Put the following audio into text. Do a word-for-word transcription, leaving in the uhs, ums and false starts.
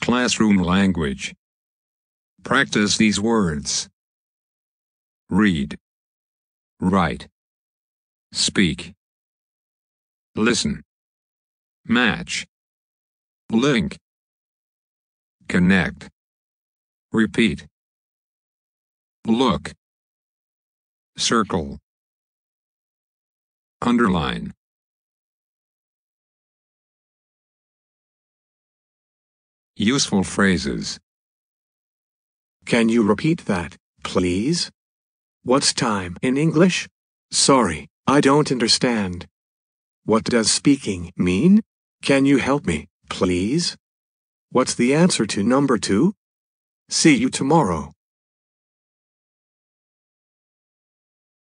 Classroom language. Practice these words. Read. Write. Speak. Listen. Match. Link. Connect. Repeat. Look. Circle. Underline. Useful phrases. Can you repeat that, please? What's time in English? Sorry, I don't understand. What does speaking mean? Can you help me, please? What's the answer to number two? See you tomorrow.